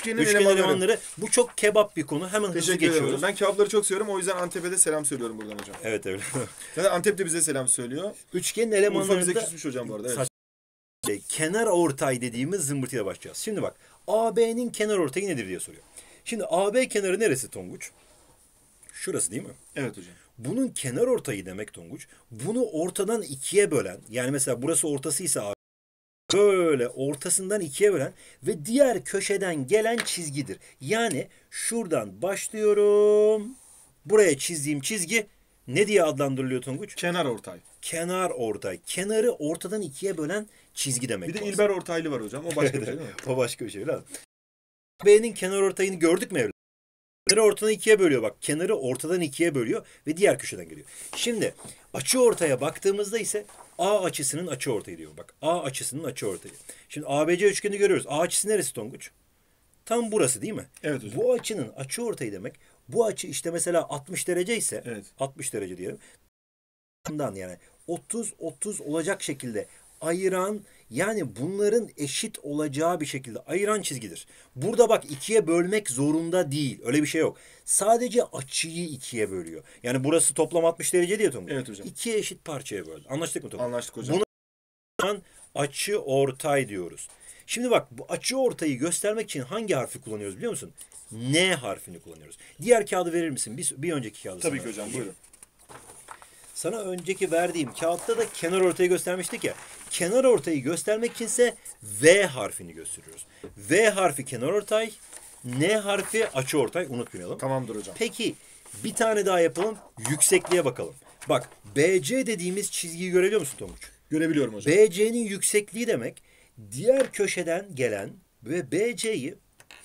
Üçgenin elemanları. Bu çok kebap bir konu. Hemen hızlı geçiyoruz. Ben kebapları çok seviyorum. O yüzden Antep'e de selam söylüyorum buradan hocam. Evet öyle. Zaten Antep de bize selam söylüyor. Üçgenin elemanları Urfa bize küsmüş hocam bu arada. Evet. Kenar ortay dediğimiz zımbırtıyla başlayacağız. Şimdi bak, AB'nin kenar ortayı nedir diye soruyor. Şimdi AB kenarı neresi Tonguç? Şurası değil mi? Evet hocam. Bunun kenar ortayı demek Tonguç, bunu ortadan ikiye bölen, yani mesela burası ortasıysa AB, böyle ortasından ikiye bölen ve diğer köşeden gelen çizgidir. Yani şuradan başlıyorum, buraya çizdiğim çizgi ne diye adlandırılıyor Tonguç? Kenar ortay. Kenar ortay. Kenarı ortadan ikiye bölen çizgi demek. Bir de İlber ortaylı var hocam. O başka bir şey değil mi? O başka bir şey lan. B'nin kenar ortayını gördük mü evlat? Kenarı ortadan ikiye bölüyor bak. Kenarı ortadan ikiye bölüyor ve diğer köşeden geliyor. Şimdi açı ortaya baktığımızda ise A açısının açı ortayı diyor. Bak, A açısının açı ortayı. Şimdi ABC üçgeni görüyoruz. A açısı neresi Tonguç? Tam burası değil mi? Evet hocam. Bu açının açı ortayı demek. Bu açı işte mesela 60 derece ise, evet, 60 derece diyelim. Bundan yani 30-30 olacak şekilde ayıran, yani bunların eşit olacağı bir şekilde ayıran çizgidir. Burada bak, ikiye bölmek zorunda değil. Öyle bir şey yok. Sadece açıyı ikiye bölüyor. Yani burası toplam 60 derece diye Tonguç. Evet hocam. İki eşit parçaya böldü. Anlaştık mı Tonguç? Anlaştık hocam. Buna açı ortay diyoruz. Şimdi bak, bu açı ortayı göstermek için hangi harfi kullanıyoruz biliyor musun? N harfini kullanıyoruz. Diğer kağıdı verir misin? Bir önceki kağıdı. Tabii ki hocam, buyurun. Sana önceki verdiğim kağıtta da kenar ortayı göstermiştik ya. Kenar ortayı göstermek içinse V harfini gösteriyoruz. V harfi kenar ortay, N harfi açı ortay, unutmayalım. Tamamdır hocam. Peki bir tane daha yapalım. Yüksekliğe bakalım. Bak, BC dediğimiz çizgiyi görebiliyor musun Tonguç? Görebiliyorum hocam. BC'nin yüksekliği demek, diğer köşeden gelen ve BC'yi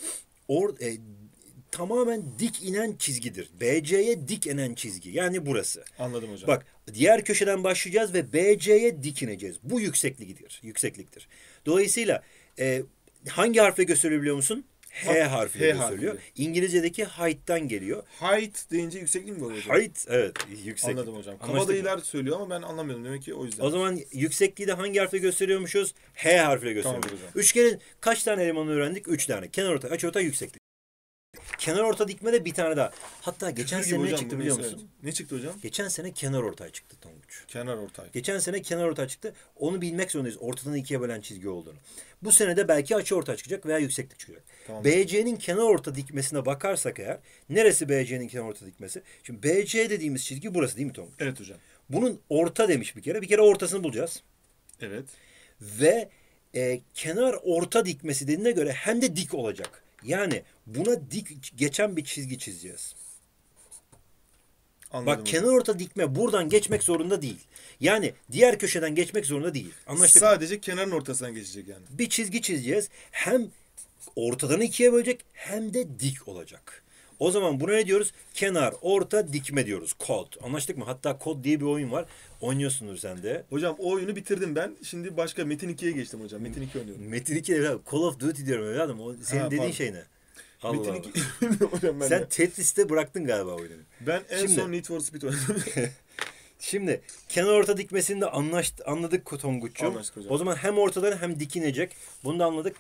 tamamen dik inen çizgidir. BC'ye dik inen çizgi. Yani burası. Anladım hocam. Bak, diğer köşeden başlayacağız ve BC'ye dik ineceğiz. Bu yüksekliktir. Dolayısıyla hangi harfle gösteriyor biliyor musun? H harfiyle gösteriliyor. İngilizce'deki height'tan geliyor. Height deyince yükseklik mi oluyor hocam? Height, evet, yükseklik. Anladım hocam. Kabadayılar söylüyor ama ben anlamıyorum. Demek ki o yüzden. O zaman yüksekliği de hangi harfle gösteriyormuşuz? H harfiyle gösteriyormuşuz. Tamam hocam. Üçgenin kaç tane elemanı öğrendik? 3 tane. Kenarortay, açıortay, yükseklik. Kenarorta dikmede bir tane daha. Hatta geçen sene ne çıktı biliyor musun? Evet. Ne çıktı hocam? Geçen sene kenarortay çıktı Tonguç. Kenarortay. Geçen sene kenarortay çıktı. Onu bilmek zorundayız. Ortadan ikiye bölen çizgi olduğunu. Bu sene de belki açıortay çıkacak veya yükseklik çıkacak. Tamam. BC'nin kenarorta dikmesine bakarsak eğer, neresi BC'nin kenarorta dikmesi? Şimdi BC dediğimiz çizgi burası değil mi Tonguç? Evet hocam. Bunun orta demiş bir kere. Bir kere ortasını bulacağız. Evet. Ve kenar orta dikmesi dediğine göre hem de dik olacak. Yani buna dik geçen bir çizgi çizeceğiz. Anladım bak, hocam. kenar orta dikme buradan geçmek zorunda değil. Yani diğer köşeden geçmek zorunda değil. Anlaştık mı? Sadece kenarın ortasından geçecek yani. Bir çizgi çizeceğiz. Hem ortadan ikiye bölecek hem de dik olacak. O zaman buna ne diyoruz? Kenar, orta, dikme diyoruz. Kod. Anlaştık mı? Hatta kod diye bir oyun var. Oynuyorsundur sen de. Hocam o oyunu bitirdim ben. Şimdi başka Metin 2'ye geçtim hocam. Metin 2 oynuyorum. Metin 2 evladım. Call of Duty diyorum evladım. O senin dediğin pardon. şey ne? Allah Metin Allah. 2 hocam ben Sen de. Tetris'te bıraktın galiba oyunu. Ben en Şimdi- son Need for Speed oynadım. Şimdi kenar orta dikmesini de anladık Tonguç'cum. Anlaştık hocam. O zaman hem ortadan hem dikinecek. Bunu da anladık.